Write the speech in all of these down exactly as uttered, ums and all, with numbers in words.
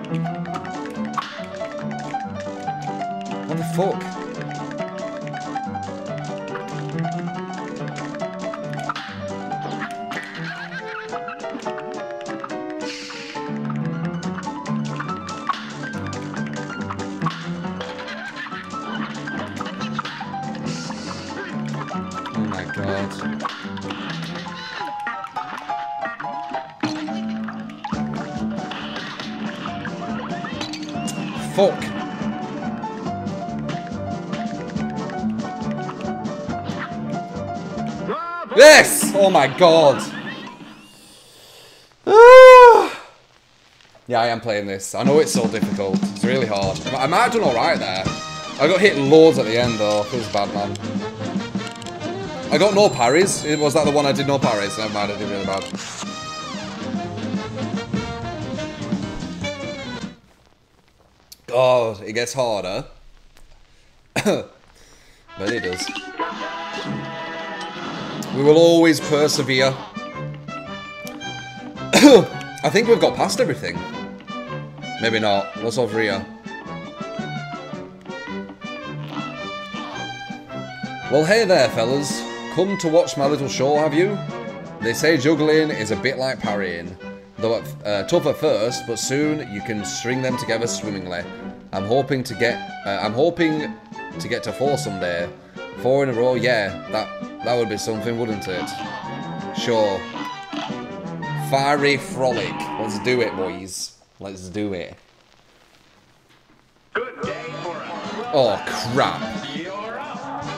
What the fuck? Oh my god. Fuck. Yes! Oh my god. Yeah, I am playing this. I know it's so difficult. It's really hard. I might have done alright there. I got hit loads at the end though. It was bad, man. I got no parries. Was that the one I did no parries? Never mind, I did really bad. God, it gets harder. But it does. We will always persevere. I think we've got past everything. Maybe not. What's over here? Well, hey there, fellas. Come to watch my little show, have you? They say juggling is a bit like parrying. Though uh, tough at first, but soon you can string them together swimmingly. I'm hoping to get. Uh, I'm hoping to get to four someday. Four in a row, yeah. That that would be something, wouldn't it? Sure. Fiery frolic. Let's do it, boys. Let's do it. Good day for us. Oh crap! You're up.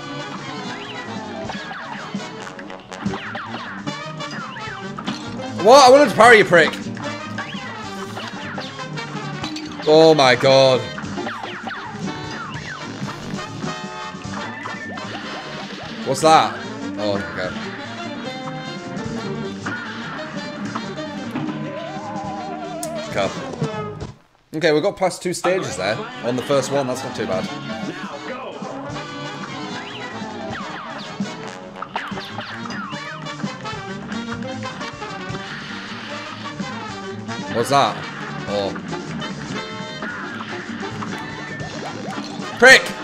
What? I wanted to parry you, prick. Oh my god. What's that? Oh, okay. Okay. Okay, we got past two stages there. On the first one, that's not too bad. Now go. What's that? Oh. Prick!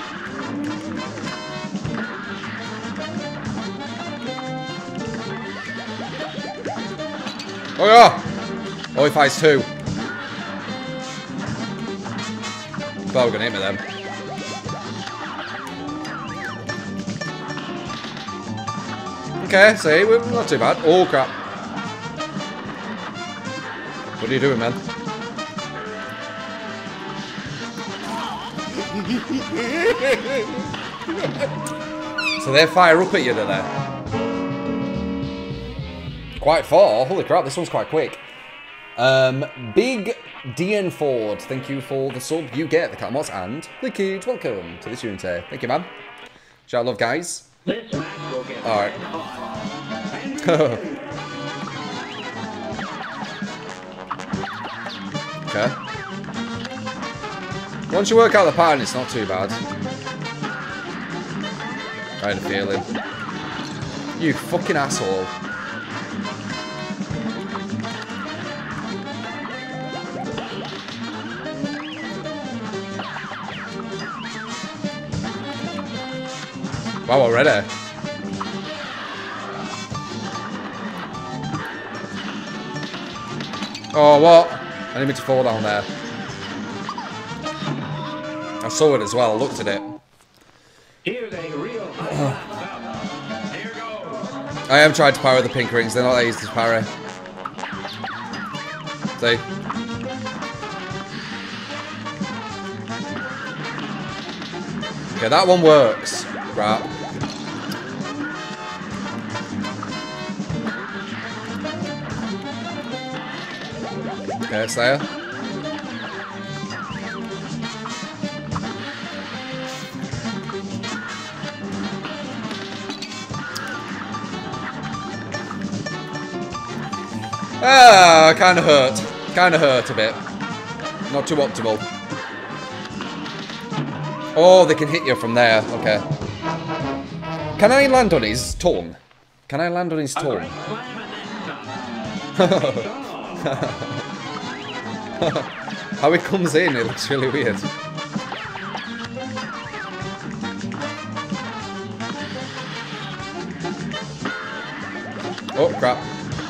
Oh yeah! Oh, he fights two. Thought we were gonna hit me then. Okay, see, we're not too bad. Oh crap. What are you doing, man? So they fire up at you, do they? Quite far. Holy crap, this one's quite quick. Um, Big D N Ford, thank you for the sub. You get the Catmots and the kids. Welcome to this Unity. Thank you, man. Shout out love, guys. This match will get All right. Okay. Once you work out the pattern, it's not too bad. I had a feeling. You fucking asshole. Wow, already. Oh, what? I didn't mean to fall down there. I saw it as well, I looked at it. Here's a real high Here goes. I am trying to parry the pink rings, they're not that easy to parry. See? Okay, that one works. Crap. Okay, it's there. Ah, kind of hurt. Kind of hurt a bit. Not too optimal. Oh, they can hit you from there. Okay. Can I land on his tongue? Can I land on his tongue? How he comes in, it looks really weird. Oh, crap.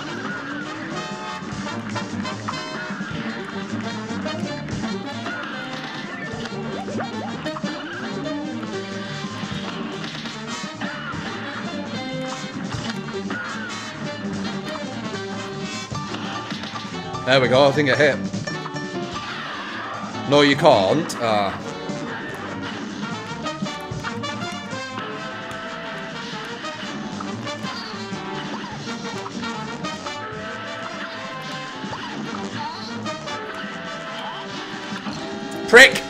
There we go, I think it hit. No, you can't. Ah. Prick!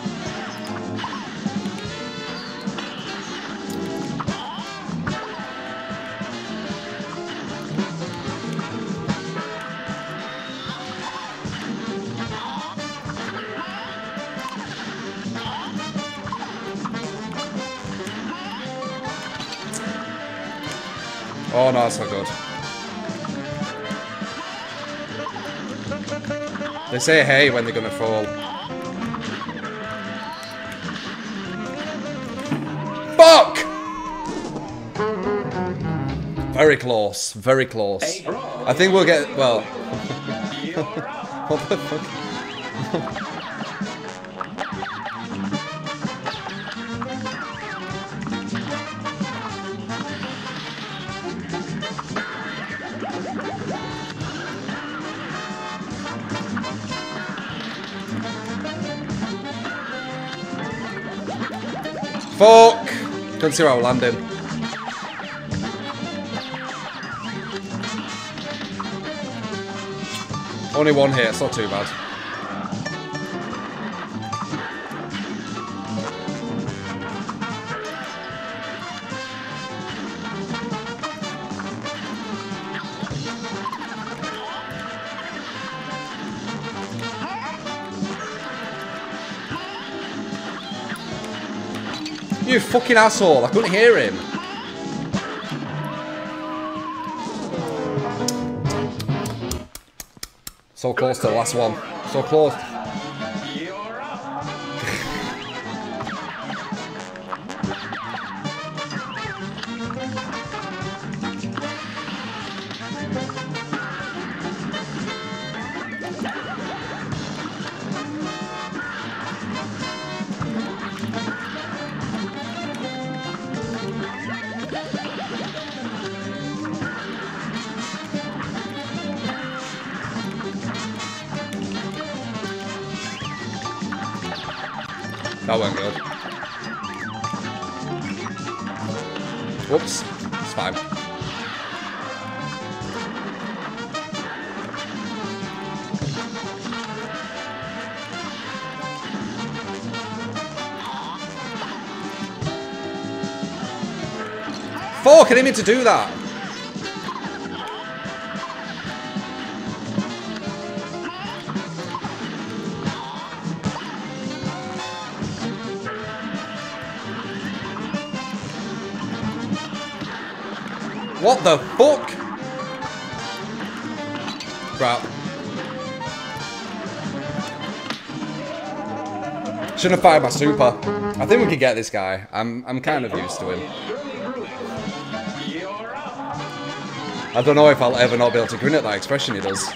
Oh no, that's not good. They say hey when they're gonna fall. Fuck! Very close, very close. I think we'll get, well... What the fuck? Fuck! Couldn't see where I was landing. Only one hit, it's not too bad. You fucking asshole, I couldn't hear him. So close to the last one. So close. You're up. That went good. Whoops. It's fine. Fuck, I didn't mean to do that. What the fuck? Crap. Shouldn't have fired my super. I think we could get this guy. I'm I'm kind of used to him. I don't know if I'll ever not be able to grin at that expression he does.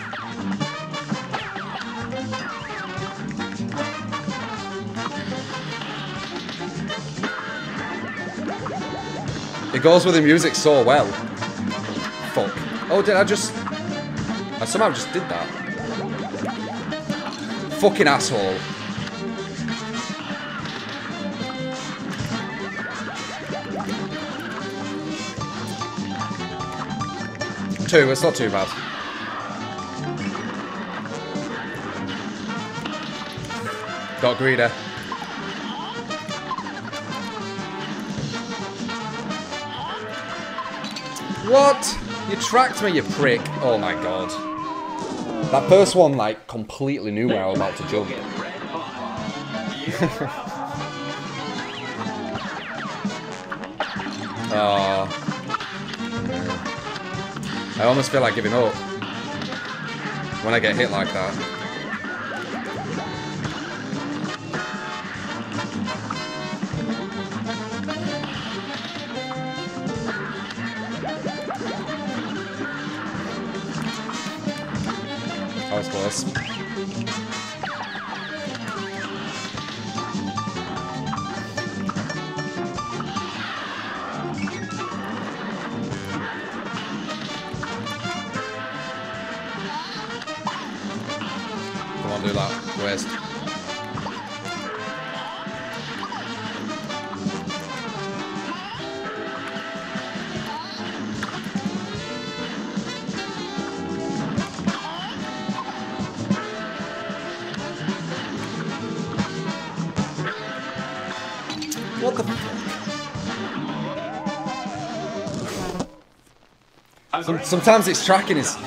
It goes with the music so well. Fuck. Oh, did I just... I somehow just did that. Fucking asshole. Two, it's not too bad. Got greedy. What? You tracked me, you prick. Oh my god. That first one, like, completely knew where I was about to jump. Oh. I almost feel like giving up when I get hit like that. ridiculous. Come on, do that. Waste. What the fuck? Some, sometimes it's tracking is.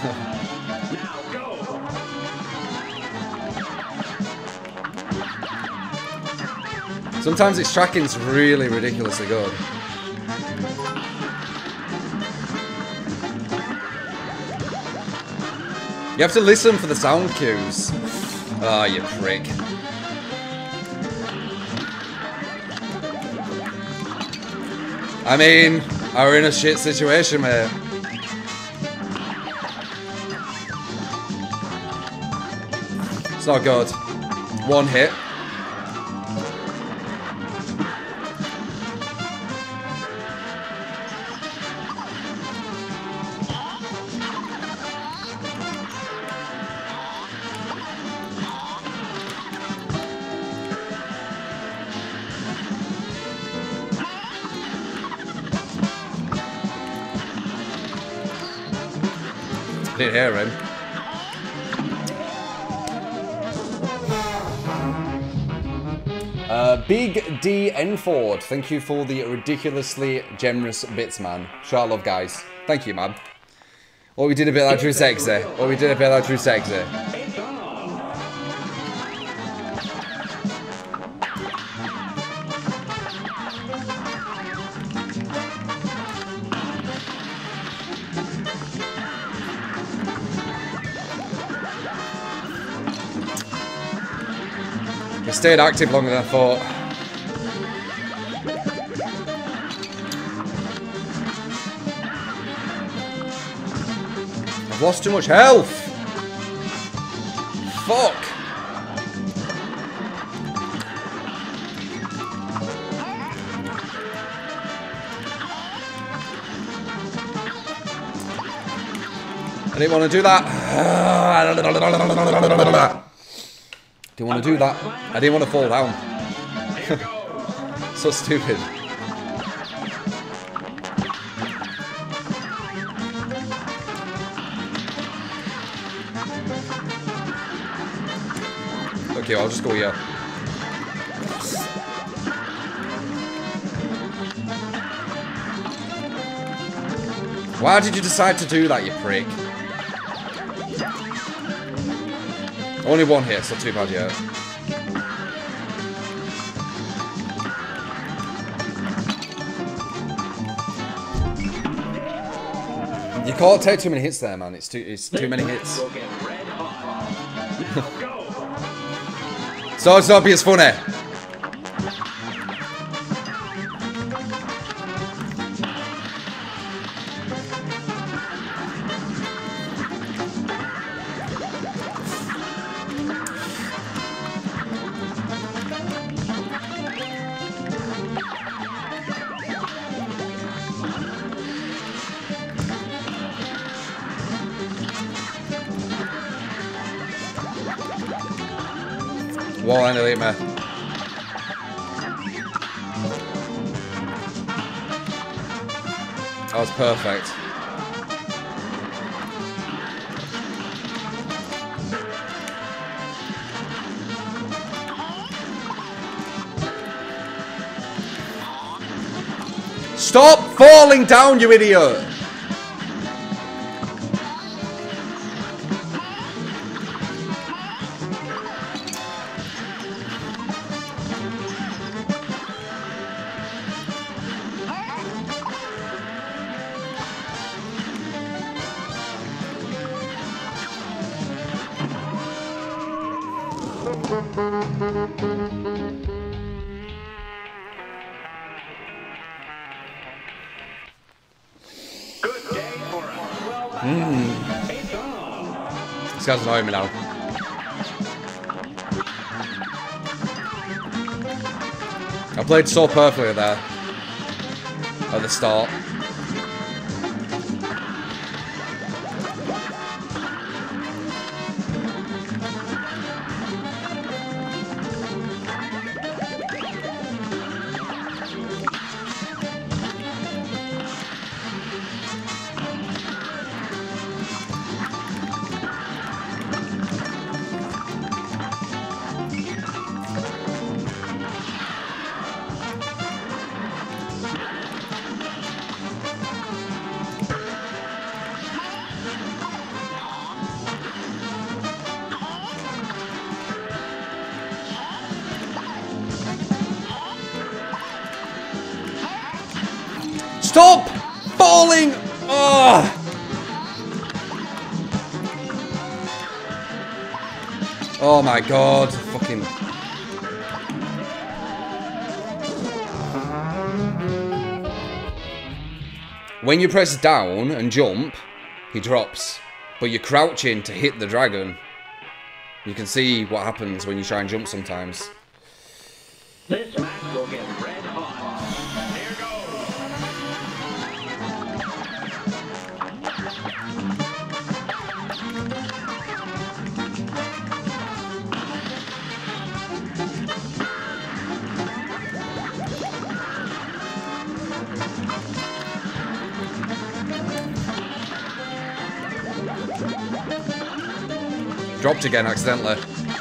Sometimes its tracking's really ridiculously good. You have to listen for the sound cues. Ah, oh, you prick. I mean, we're in a shit situation, mate. It's not good. One hit. Didn't hear him. Uh, Big D Enford, thank you for the ridiculously generous bits, man. Shout out love, guys. Thank you, man. What we did a bit like True Sexy. What we did a bit like True Sexy. It stayed active longer than I thought. I've lost too much health. Fuck. I didn't want to do that. Didn't want to do that. I didn't want to fall down. So stupid. Okay, I'll just go here. Why did you decide to do that, you prick? Only one hit, so too bad yet. You can't take too many hits there, man. It's too it's too many hits. So it's not be as funny. Wall and elite me. That was perfect. Stop falling down, you idiot! Mm. This guy's annoying me now. I played so perfectly there at the start. Stop falling! Oh. Oh my god, fucking... When you press down and jump, he drops. But you're crouching to hit the dragon. You can see what happens when you try and jump sometimes. This match will get red hot. Here Dropped again accidentally.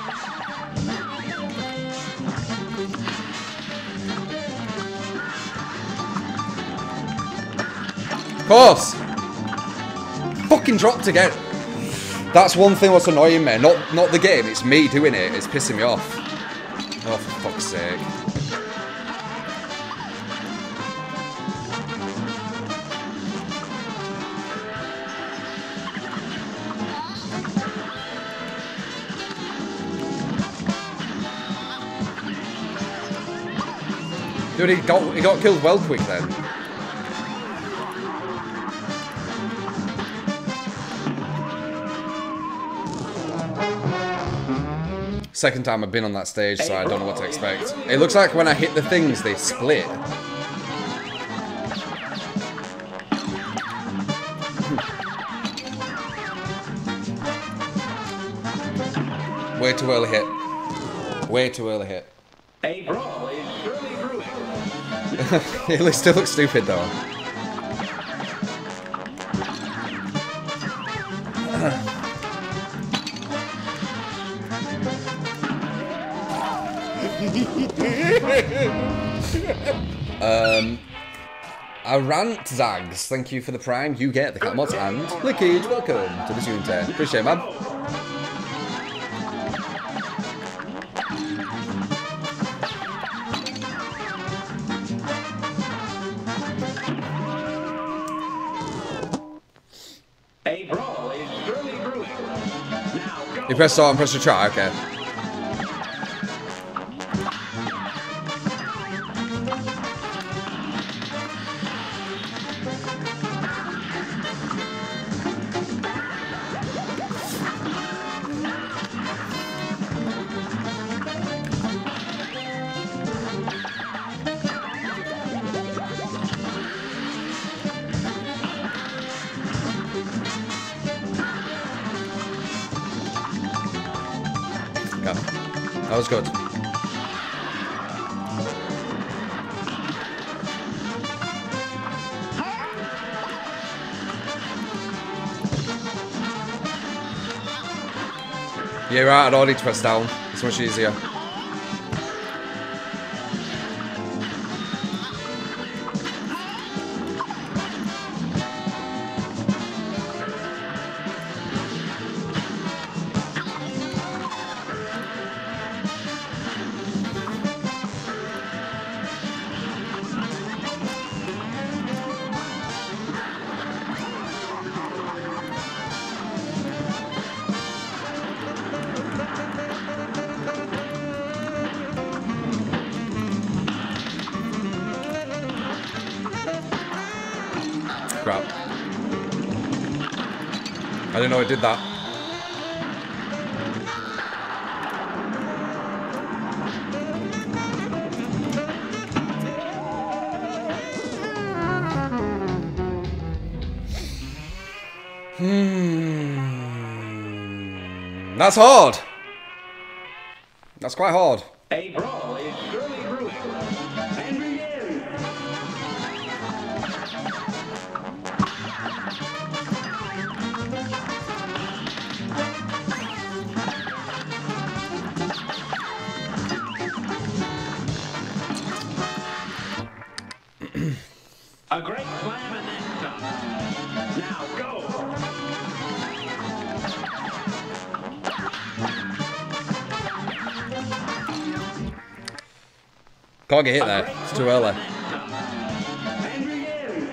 Of course! Fucking dropped again. That's one thing that's annoying me. Not not the game, it's me doing it. It's pissing me off. Oh, for fuck's sake. Dude, he got, he got killed well quick then. Second time I've been on that stage, so I don't know what to expect. It looks like when I hit the things, they split. Way too early hit. Way too early hit. A brawl is surely brewing. It still looks stupid though. um, Arant Zags, thank you for the prime. You get the cat mods and Lickage. Welcome to the Unite. Appreciate it, man. A brawl is surely brewing. Now go. You press start and press to try, okay. That was good. Yeah, right, I'd already press down. It's much easier. Crap. I didn't know it did that. That's hard. That's quite hard. A brawl is surely brewing. And begin. A great slam and then some. Now go. Can't get hit there. It's too early. And begin.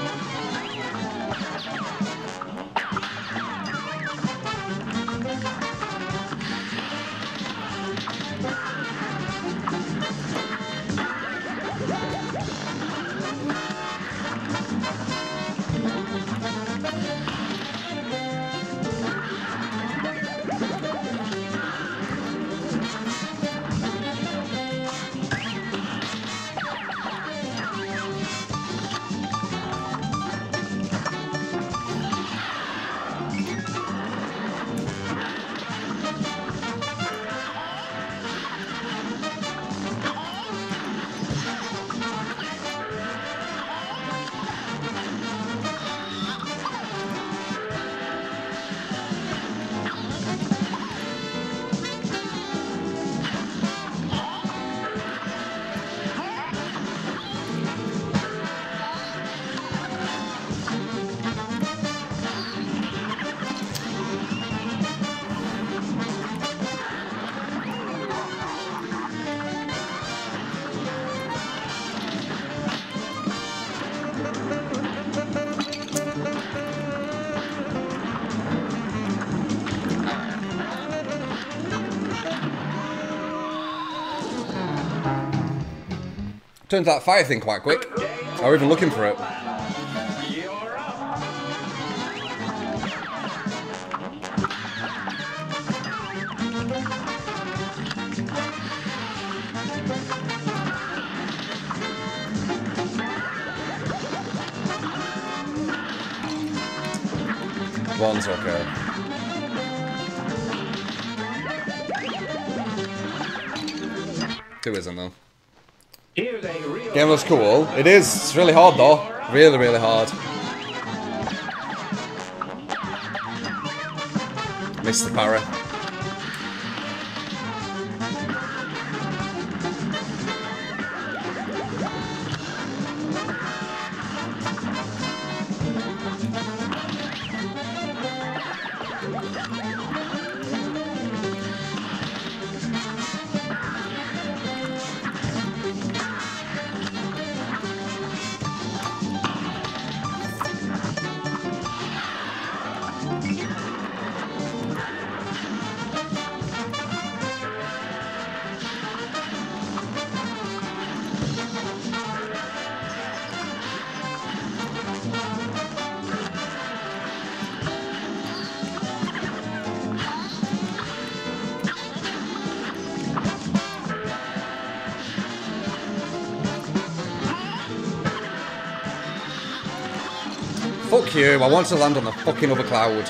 Turns out fire thing quite quick. I was even looking for it. You're up. One's okay. Two isn't though. Here's a real Game looks cool. It is. It's really hard though. Really, really hard. Missed the parry. Fuck you, I want to land on the fucking other cloud.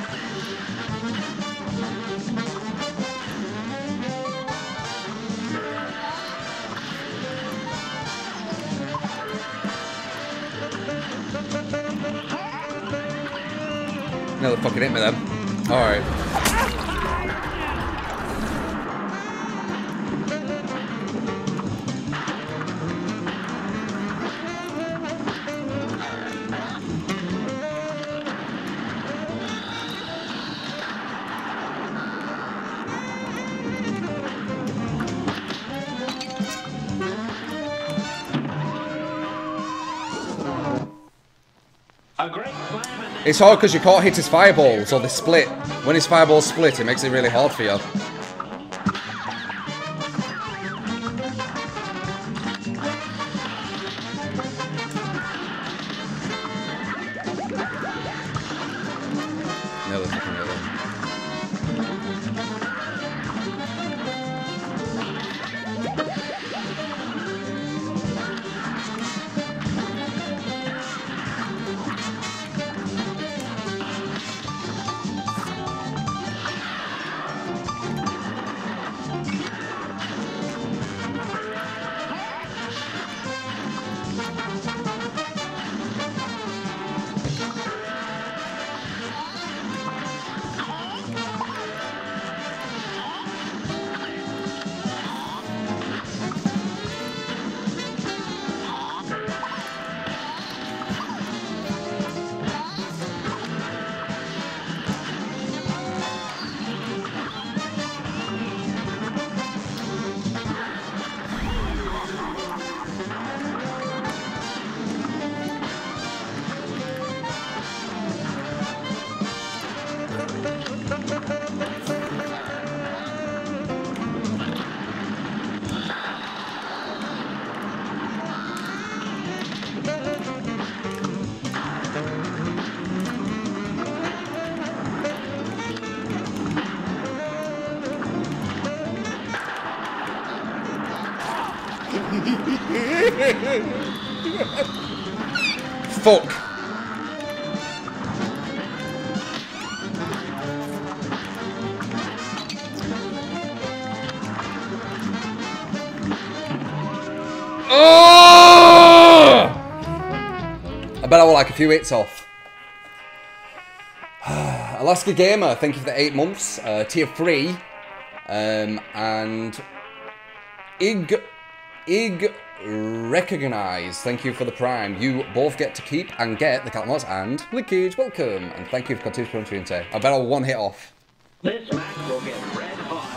Nearly fucking hit me then. Alright. A great slam and It's hard because you can't hit his fireballs, or they split. When his fireballs split, it makes it really hard for you. Nearly fucking hit them. Fuck. Oh! I bet I will like a few hits off. Alaska Gamer, thank you for the eight months. Uh, tier three. Um, and Ig Ig Recognize, thank you for the prime. You both get to keep and get the Cat Mods and Lickage, welcome. And thank you for continued commentary. I bet I'll one hit off. This match will get red hot.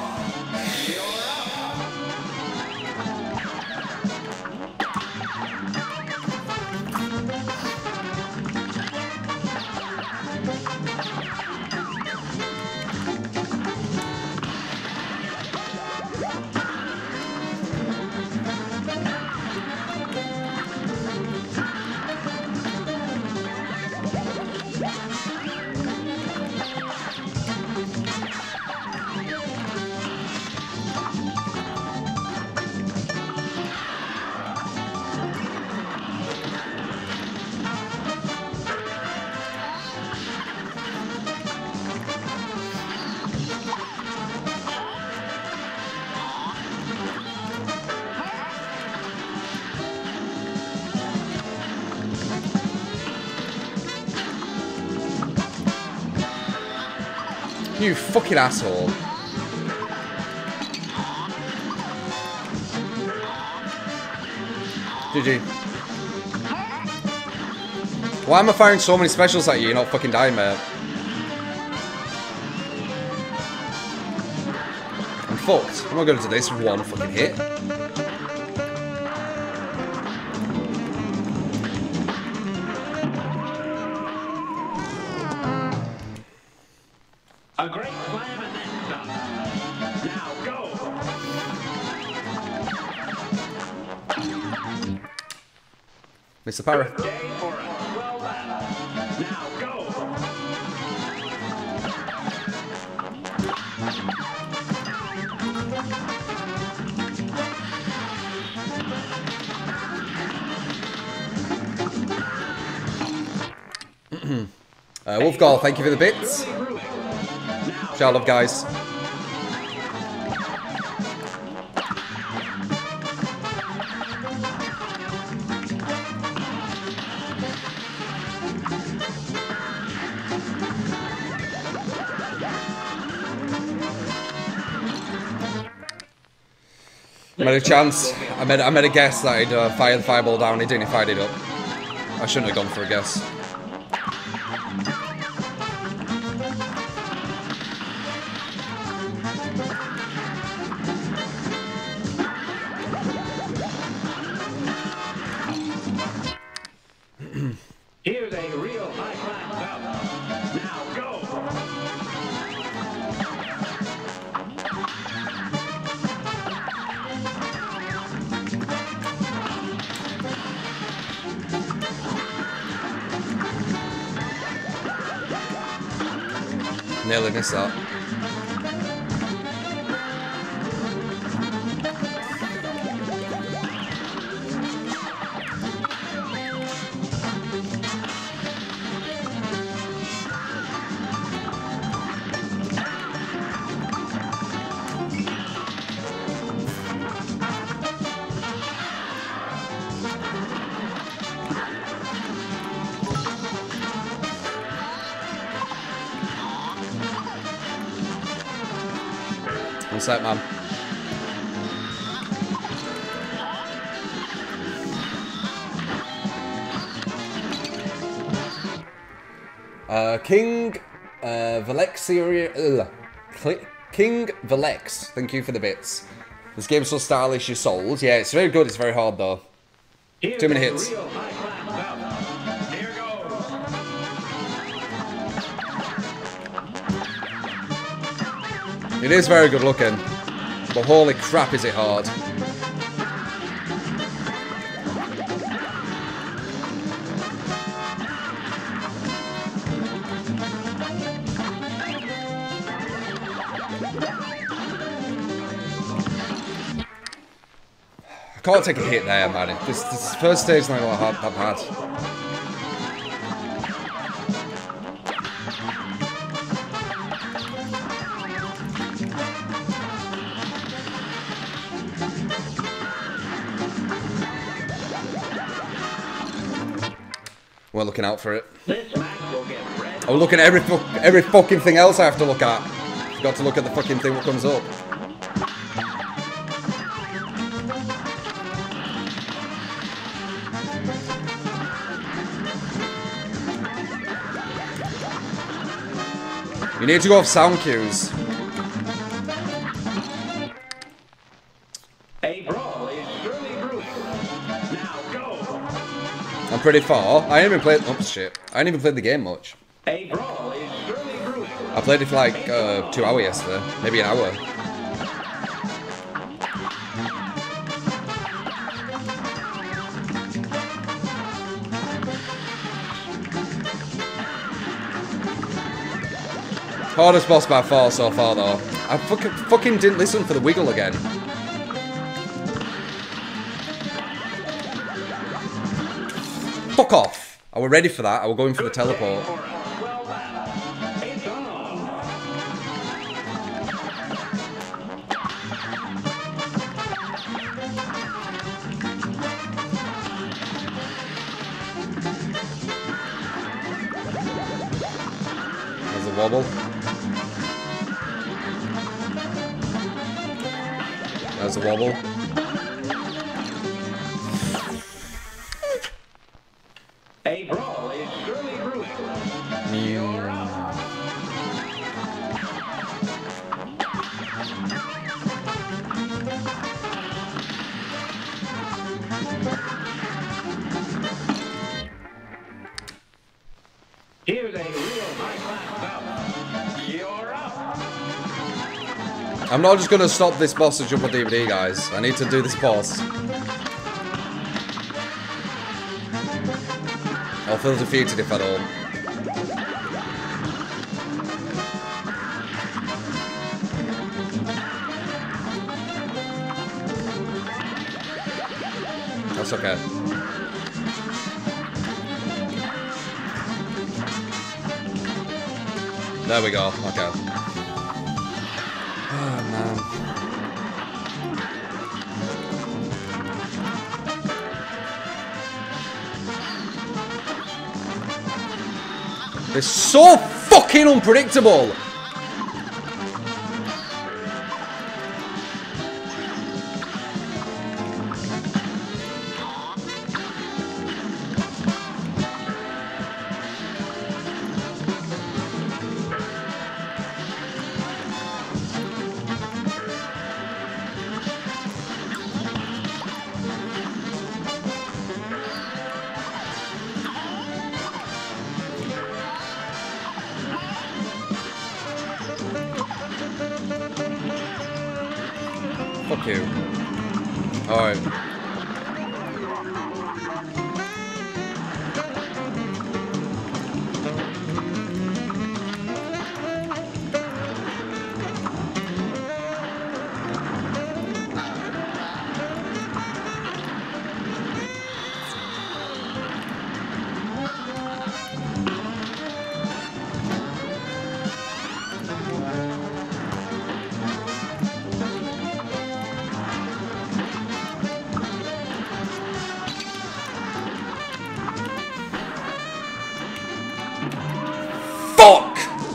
You fucking asshole. G G. Why am I firing so many specials at you? You're not fucking dying, mate. I'm fucked. I'm not going to do this with one fucking hit. A great slam and then stop. Now go. Mister Parra. Day for a swell battle. Now go. uh, Wolfgall, thank you for the bits. Ciao, love, guys. I made a chance. I made, I made a guess that he'd uh, fire the fireball down. He didn't. He fired it up. I shouldn't have gone for a guess. Here's a real high-class bout. Now go. Nearly missed that. One sec, man. Uh, King uh, Velexia, uh, King Velex, thank you for the bits. This game's so stylish, you're sold. Yeah, it's very good, it's very hard though. Here's Too many a hits. real high-class bout. Here goes. It is very good looking, but holy crap is it hard. I can't take a hit there, man. This, this first stage is not what I've had. We're looking out for it. This match will get red. I'm looking at every fu every fucking thing else I have to look at. Forgot to look at the fucking thing that comes up. You need to go off sound cues. A brawl is surely brewing. Now go. I'm pretty far. I ain't even played. Oh shit! I ain't even played the game much. A brawl is surely brewing. I played it for like uh, two hours yesterday, maybe an hour. Hardest boss by far so far, though. I fucking fucking didn't listen for the wiggle again. Fuck off! I were ready for that. I were going for the teleport. Well, uh, it's on. There's a wobble. There's a wobble. A brawl is surely brewing. Here's a real high-class bout. You're up. I'm not just gonna stop this boss to jump on D V D, guys. I need to do this boss. I'll feel defeated if I don't. That's okay. There we go. Okay. Oh, man. It's so fucking unpredictable! Fuck you. Alright. Fuck!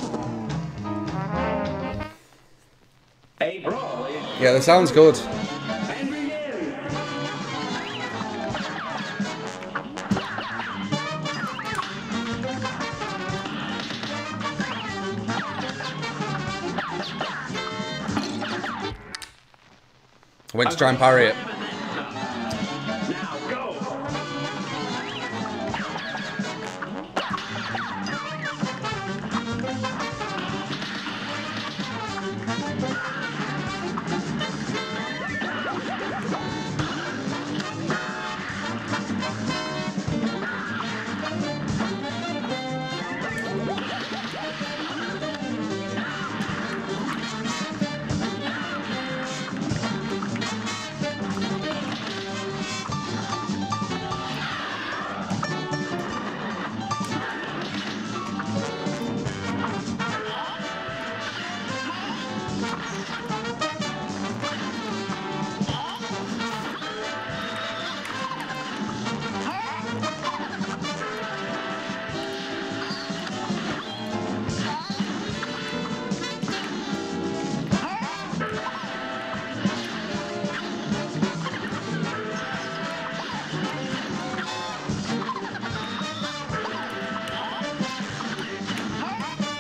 A brawl is Yeah, that sounds good. and begin. I went to try and parry it. Now go.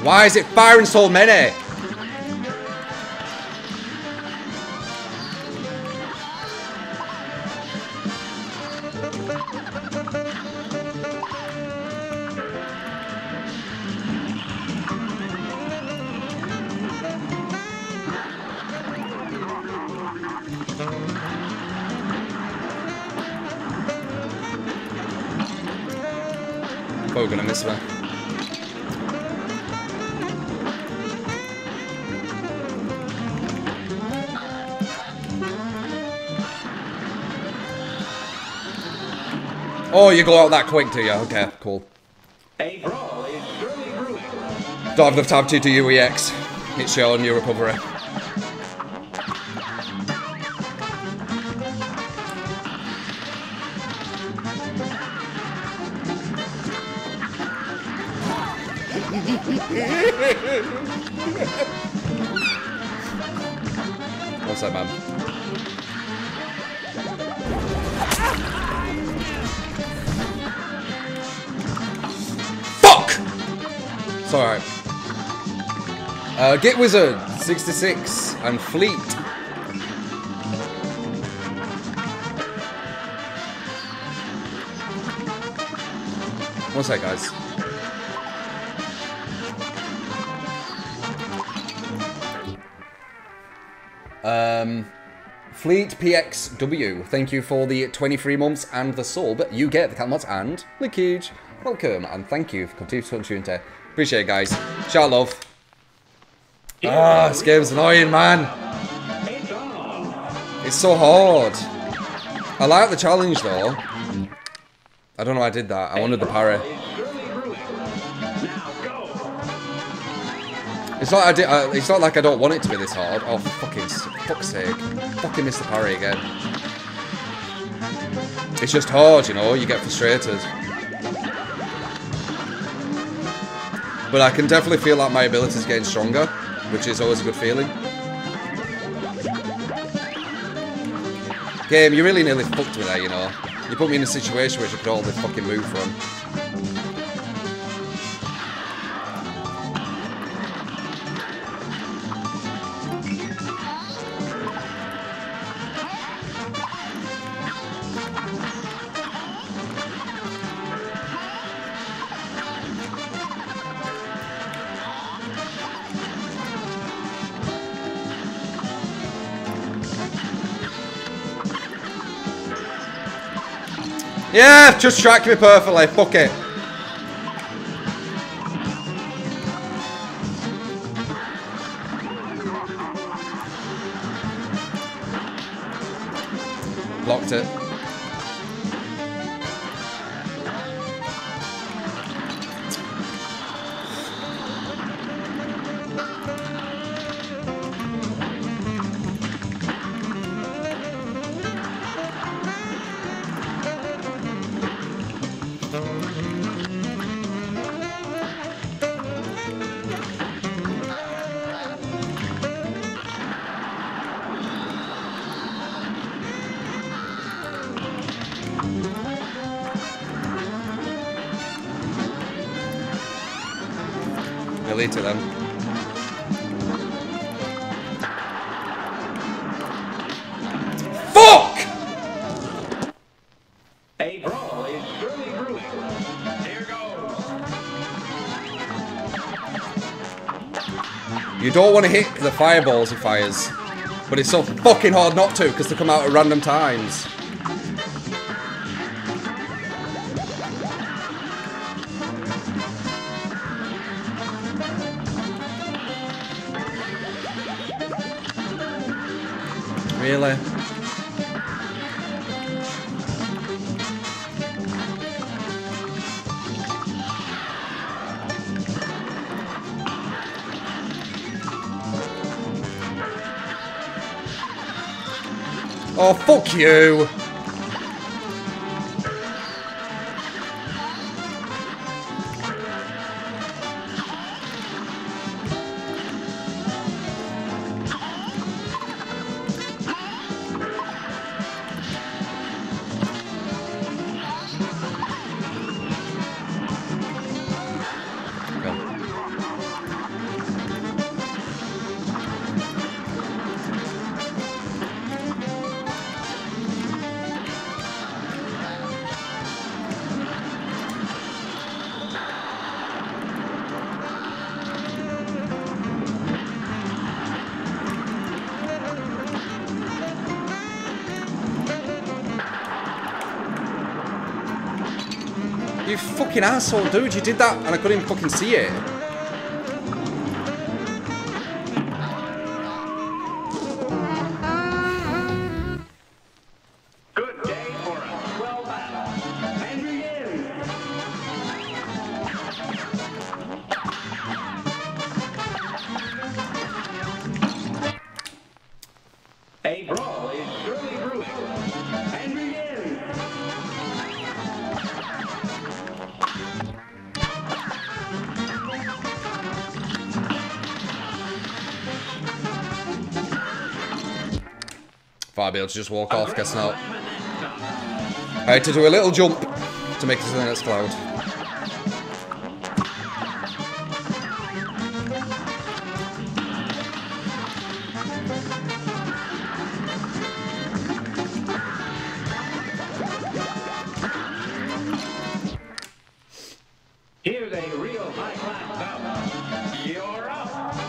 Why is it firing so many? Oh, we're gonna miss one. Oh, you go out that quick, do you? Okay, cool. A brawl is surely brewing. Don't have enough time to do U E X. It's your new recovery. What's that, man? Fuck! It's alright. Uh, Git Wizard, sixty-six, and Fleet. One sec, guys. Um, Fleet P X W, thank you for the twenty-three months and the sub. You get the Catmods and Leakage. Welcome and thank you for continuing to tune in. Appreciate it, guys. Shout love. Ah, this game's annoying, man. It's so hard. I like the challenge though. I don't know why I did that. I wanted the parry. It's not. I did. Uh, it's not like I don't want it to be this hard. Oh, fucking fuck's sake! Fucking missed the parry again. It's just hard, you know. You get frustrated. But I can definitely feel like my ability is getting stronger, which is always a good feeling. Game, you really nearly fucked me there, you know. You put me in a situation where I could hold this fucking move from. Yeah, just tracked me perfectly. Fuck it. Blocked it. Delete it then. Fuck! A brawl is surely brewing. Here goes. You don't want to hit the fireballs he fires, but it's so fucking hard not to because they come out at random times. Really? Oh, fuck you! You fucking asshole, dude. You did that and I couldn't even fucking see it. Good day for a swell battle. And begin. A brawl is surely brewing. And begin. Thought I'd be able to just walk off, guess not. I had to do a little jump to make it to the next cloud. Here's a real high-class bout. You're up.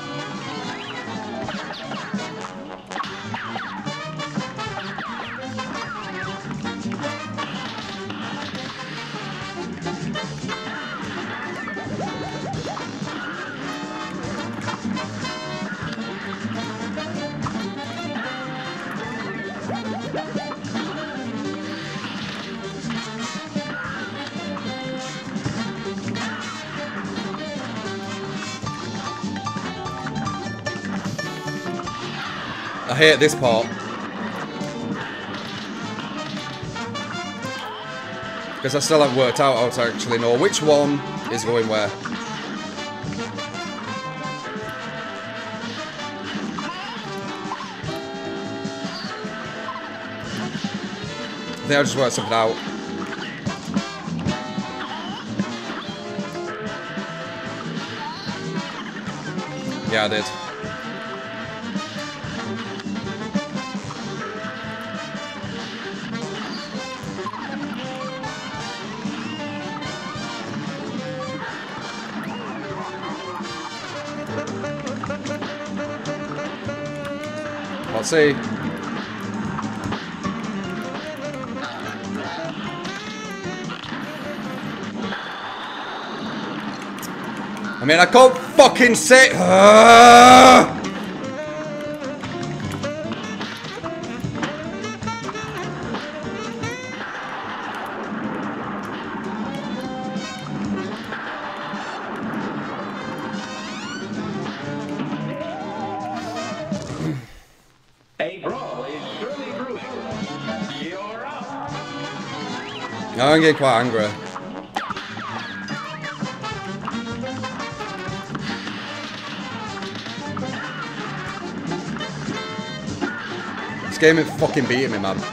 I hate this part. Because I still haven't worked out how to actually know which one is going where. I think I'll just work something out. Yeah, I did. Let's see. I mean, I can't fucking say. Uh... A brawl is surely brewing. You're up. I'm getting quite angry. This game is fucking beating me, man.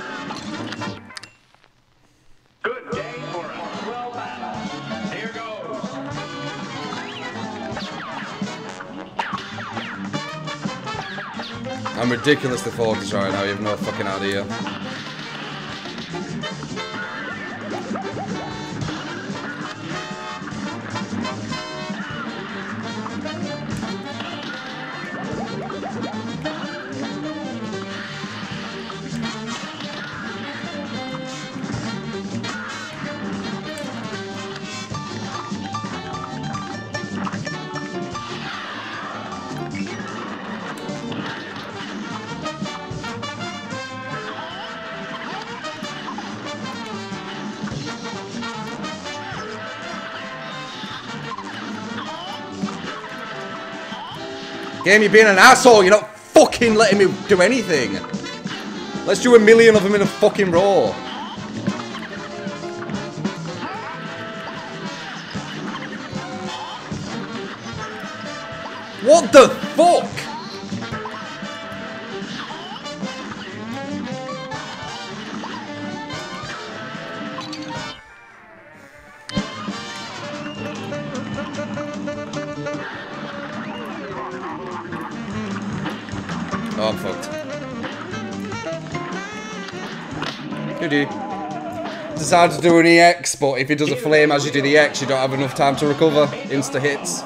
Good day for a swell battle. Here goes. I'm ridiculously focused right now, you have no fucking idea. Game, you're being an asshole. You're not fucking letting me do anything. Let's do a million of them in a fucking row. What the fuck? Oh, I'm fucked. Doo-doo. Decided to do an E X, but if it does a flame as you do the E X, you don't have enough time to recover. Insta hits.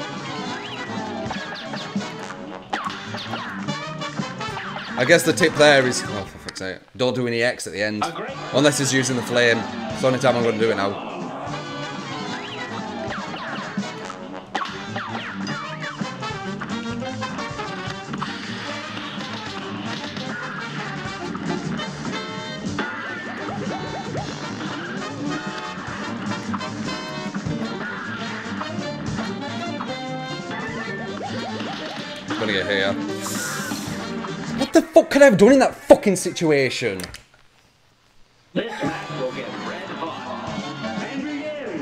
I guess the tip there is, oh for fuck's sake, don't do an E X at the end. Unless it's using the flame. It's the only time I'm going to do it now. gonna get here. What the fuck could I have done in that fucking situation? This match will get red hot. And begin.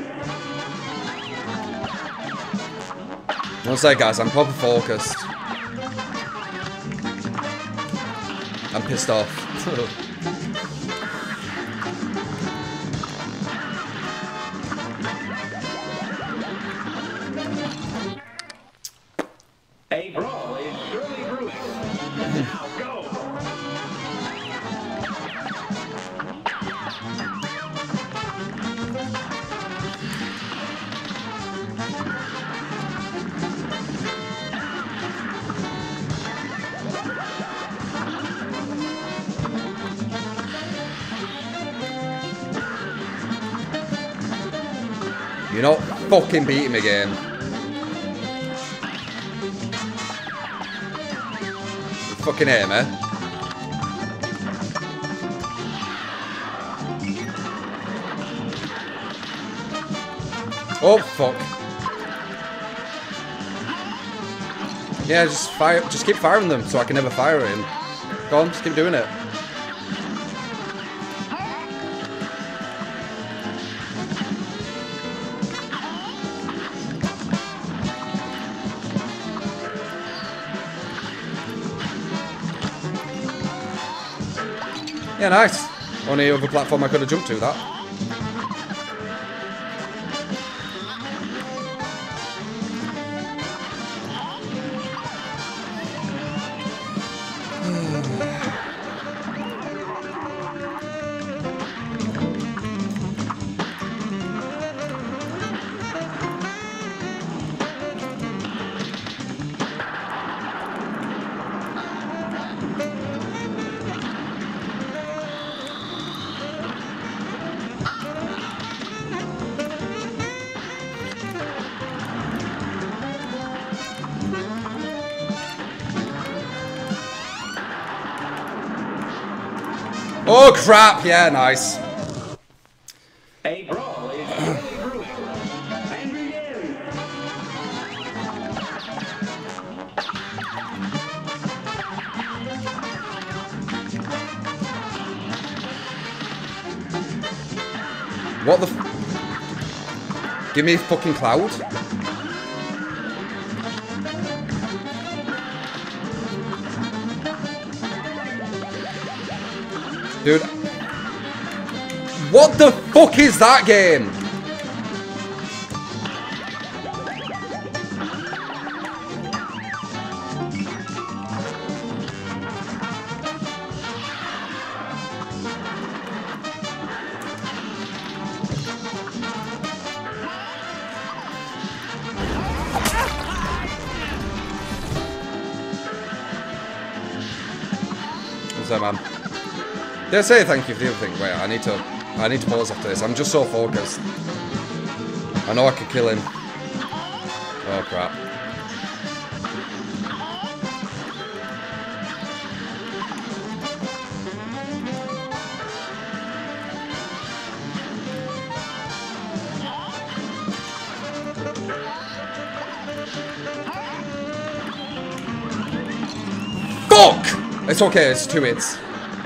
One sec, guys. I'm proper focused. I'm pissed off. A brawl is surely brewing. Now go. You're not fucking beating me, game. You fucking hate me. Oh fuck. Yeah, just fire. Just keep firing them, so I can never fire him. Go on, just keep doing it. Yeah, nice. Only other platform I could have jumped to, that. Oh crap! Yeah, nice. A brawl is surely brewing. And begin. What the f- Give me a fucking cloud. Dude. What the fuck is that game? What's that, man? Did I say thank you for the other thing? Wait, I need to I need to pause after this. I'm just so focused. I know I could kill him. Oh crap. Fuck! It's okay, it's two hits.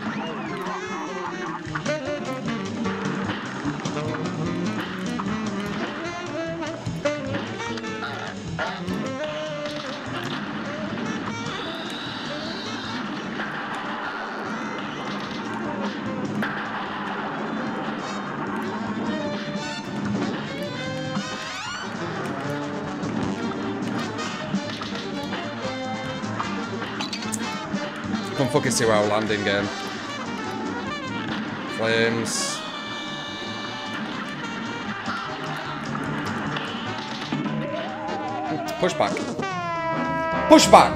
Come fucking see where I'll land in game. Flames. Push back. Push back!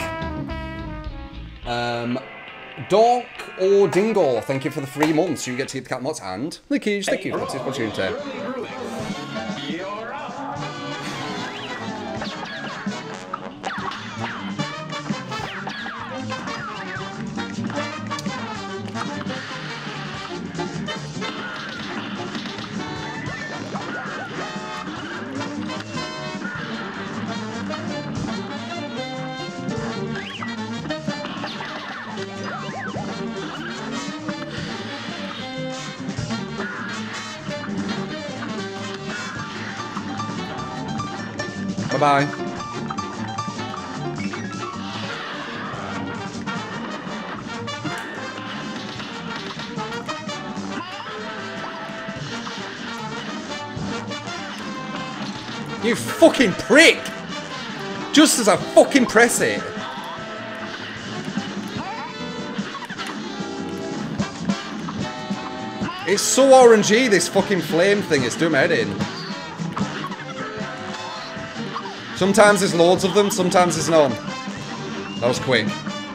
Um, Dork or Dingle, thank you for the three months. You get to get the cat mods and the keys. Thank you for this opportunity. You're up. Bye-bye. You fucking prick! Just as I fucking press it. It's so orangey, this fucking flame thing. It's doing my head in. Sometimes there's loads of them, sometimes there's none. That was quick.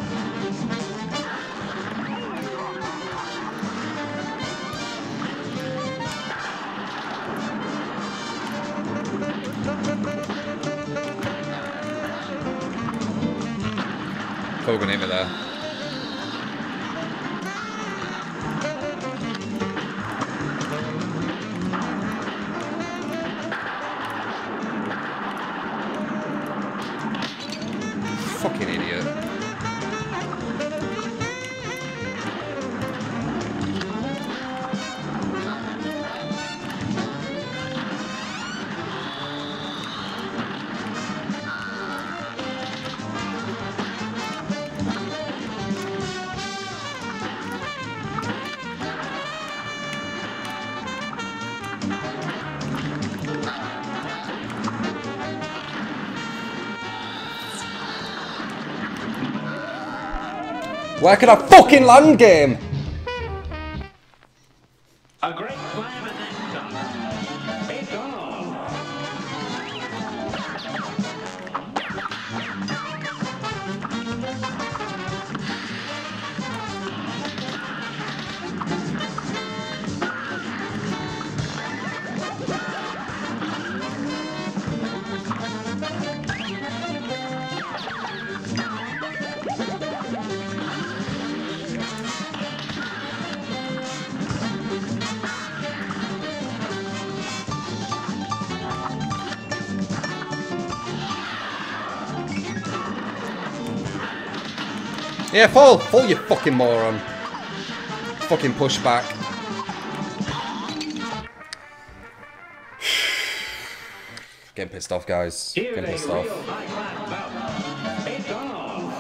Hogan hit me there. Fucking idiot. Where can I fucking land, game? A great slam and then some. It's on. Yeah, fall! Fall, you fucking moron. Fucking push back. Getting pissed off, guys. Here's Getting a pissed real off. high-class bout. It's on.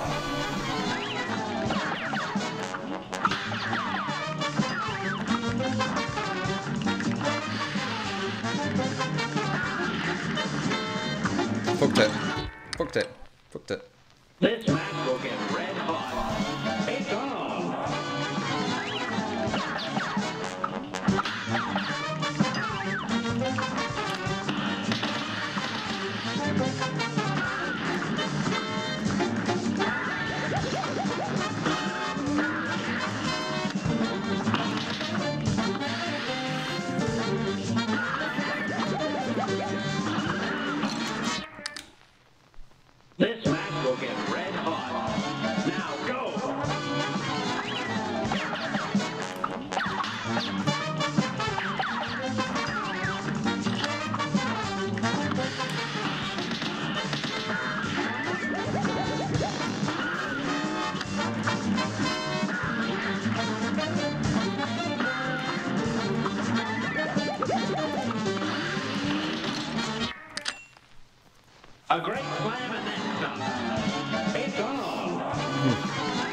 Fucked it. Fucked it. Fucked it. This match will get red hot. It's on. This match will get red hot. Now go. A great slam and then some. It's on.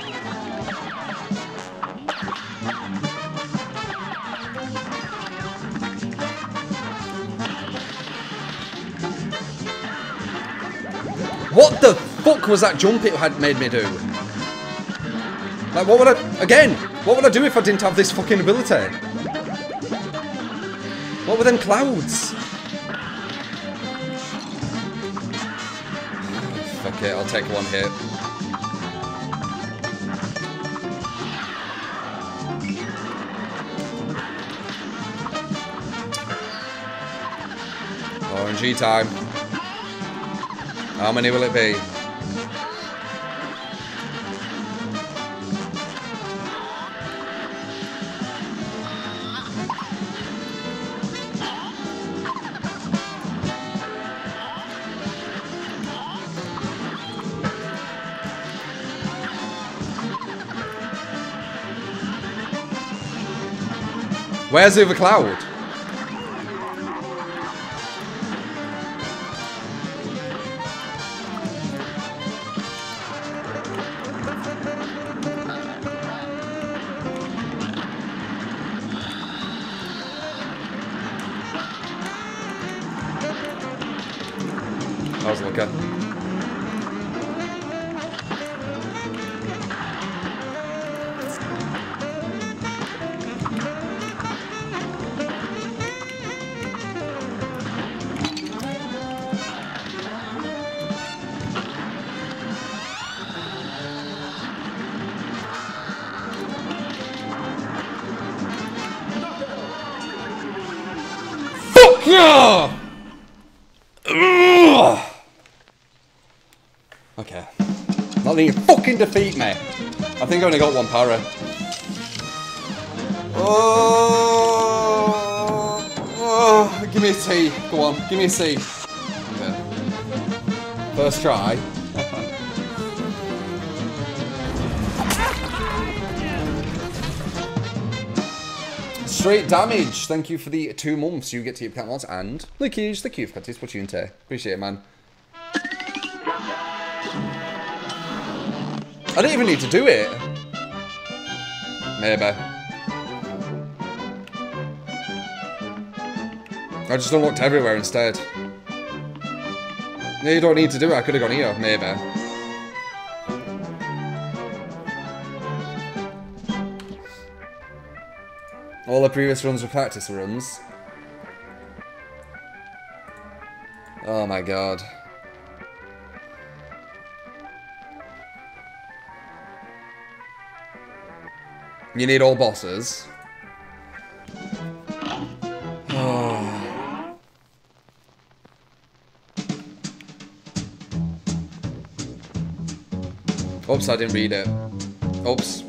What the fuck was that jump it had made me do? Like, what would I... Again, what would I do if I didn't have this fucking ability? What were them clouds? Fuck it, I'll take one hit. R N G time. How many will it be? Where's the other cloud? I was looking. Fuck yeah! Ugh. Okay. Not that you fucking defeat me. I think I only got one para. Oh, oh, give me a C. Go on, give me a C. Okay. First try. Straight damage. Thank you for the two months. You get to your account once and Lickies, thank you for this opportunity. Appreciate it, man. I didn't even need to do it. Maybe. I just unlocked everywhere instead. Yeah, you don't need to do it. I could have gone here. Maybe. All the previous runs were practice runs. Oh my god. You need all bosses. Oh. Oops, I didn't read it. Oops.